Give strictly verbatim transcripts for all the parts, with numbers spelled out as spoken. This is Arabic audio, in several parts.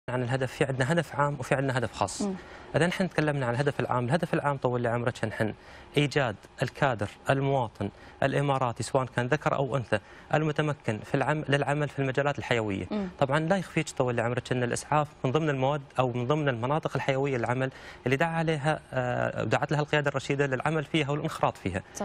عن الهدف، في عندنا هدف عام وفي عندنا هدف خاص. مم. اذا نحن تكلمنا عن الهدف العام، الهدف العام طول لي عمرك نحن ايجاد الكادر المواطن الاماراتي سواء كان ذكر او انثى المتمكن في العمل للعمل في المجالات الحيويه. مم. طبعا لا يخفيك طول لي عمرك ان الاسعاف من ضمن المواد او من ضمن المناطق الحيويه للعمل اللي دعا عليها دعت لها القياده الرشيده للعمل فيها والانخراط فيها. صح.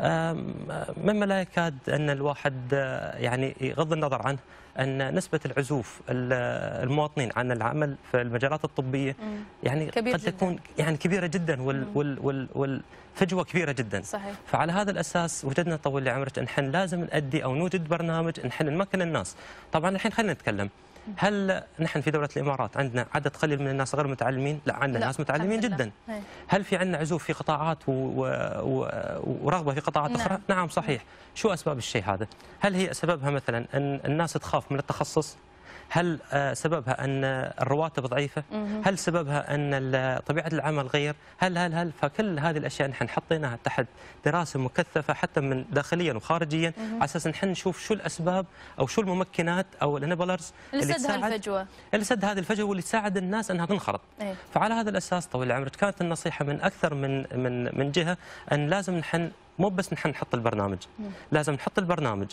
مما لا يكاد ان الواحد يعني يغض النظر عنه ان نسبه العزوف المواطنين عن العمل في المجالات الطبيه مم. يعني قد جداً. تكون يعني كبيره جدا وال وال وال والفجوه كبيره جدا. صحيح. فعلى هذا الاساس وجدنا طول لي عمرك نحن لازم نؤدي او نوجد برنامج نحن نمكن الناس. طبعا الحين خلينا نتكلم، هل نحن في دوله الامارات عندنا عدد قليل من الناس غير متعلمين؟ لا، عندنا لا. ناس متعلمين جدا. هي. هل في عندنا عزوف في قطاعات و... و... ورغبه في قطاعات نعم. اخرى؟ نعم صحيح. شو اسباب الشيء هذا؟ هل هي سببها مثلا ان الناس تخاف من التخصص؟ هل سببها ان الرواتب ضعيفه؟ هل سببها ان طبيعه العمل غير؟ هل هل هل فكل هذه الاشياء نحن حطيناها تحت دراسه مكثفه حتى من داخليا وخارجيا على اساس نحن نشوف شو الاسباب او شو الممكنات او الانبلرز اللي, اللي سد تساعد الفجوه اللي سد هذه الفجوه واللي تساعد الناس انها تنخرط. أيه. فعلى هذا الاساس طويل عمرك كانت النصيحه من اكثر من من من جهه ان لازم نحن مو بس نحن نحط البرنامج، مم. لازم نحط البرنامج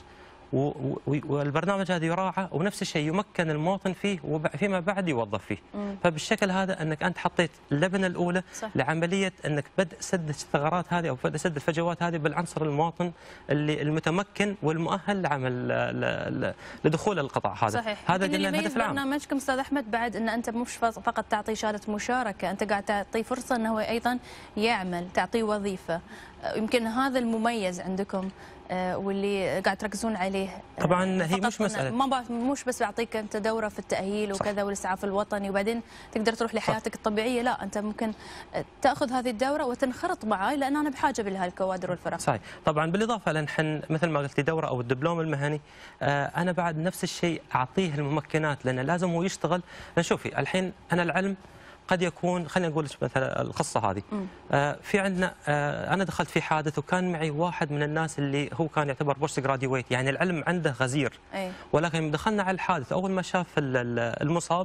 والبرنامج هذا يراعى ونفس الشيء يمكن المواطن فيه وفيما بعد يوظف فيه. مم. فبالشكل هذا انك انت حطيت اللبنه الاولى صح. لعمليه انك بدء سد الثغرات هذه او بدء سد الفجوات هذه بالعنصر المواطن اللي المتمكن والمؤهل لعمل لدخول القطاع هذا. صحيح. هذا قلنا الهدف العام. برنامجكم استاذ احمد بعد ان انت مش فقط تعطي شهاده مشاركه، انت قاعد تعطيه فرصه انه هو ايضا يعمل، تعطيه وظيفه. يمكن هذا المميز عندكم واللي قاعد تركزون عليه. طبعا هي مش مساله ما مش بس بعطيك انت دوره في التاهيل وكذا والاسعاف الوطني وبعدين تقدر تروح لحياتك الطبيعيه، لا انت ممكن تاخذ هذه الدوره وتنخرط معي لان انا بحاجه لها الكوادر والفرق. صحيح. طبعا بالاضافه لنحن مثل ما قلتي دوره او الدبلوم المهني، انا بعد نفس الشيء اعطيه الممكنات لان لازم هو يشتغل. شوفي الحين انا العلم قد يكون، خلينا نقول مثلا القصه هذه، آه في عندنا آه انا دخلت في حادث وكان معي واحد من الناس اللي هو كان يعتبر بوست جراديويت، يعني العلم عنده غزير. أي. ولكن دخلنا على الحادث اول ما شاف المصاب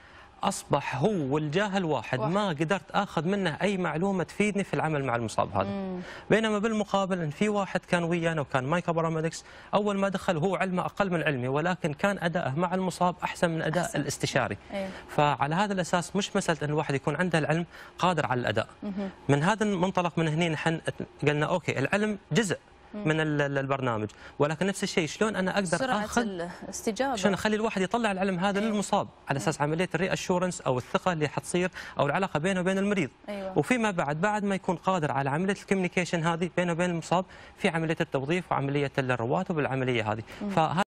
اصبح هو والجاهل واحد, واحد. ما قدرت اخذ منه اي معلومه تفيدني في العمل مع المصاب هذا. مم. بينما بالمقابل ان في واحد كان ويانا وكان مايكا باراميدكس، اول ما دخل هو علمه اقل من علمي ولكن كان اداءه مع المصاب احسن من اداء أحسن. الاستشاري. أيه. فعلى هذا الاساس مش مساله ان الواحد يكون عنده العلم قادر على الاداء. مم. من هذا المنطلق من هنا نحن قلنا اوكي العلم جزء من البرنامج، ولكن نفس الشيء شلون انا اقدر سرعة اخذ الاستجابه، شلون اخلي الواحد يطلع العلم هذا أيوة. للمصاب على اساس عمليه الري اشورنس او الثقه اللي حتصير او العلاقه بينه وبين المريض. أيوة. وفيما بعد بعد ما يكون قادر على عمليه الكوميونيكيشن هذه بينه وبين المصاب في عمليه التوظيف وعمليه الرواتب والعمليه هذه.